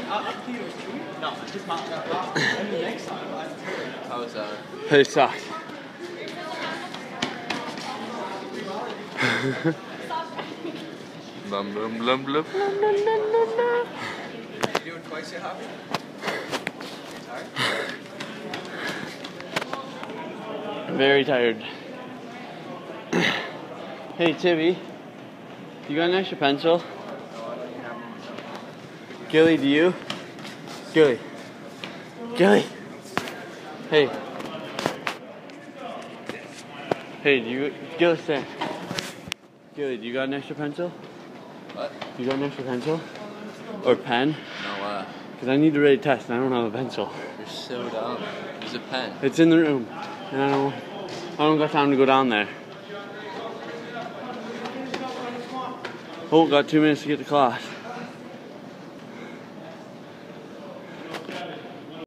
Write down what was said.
No, just mark that. And the next time, How was that? Who sucked? Blum blum blum blum. You do it twice, you're happy? Very tired. Hey Tibby, you got an extra pencil? Gilly, do you? Gilly. Gilly. Hey. Hey, do you? Gilly, stand. Gilly, do you got an extra pencil? What? You got an extra pencil? Or pen? No, Because I need to write a test and I don't have a pencil. you're so dumb. There's a pen. It's in the room. And I don't got time to go down there. Oh, got 2 minutes to get to class.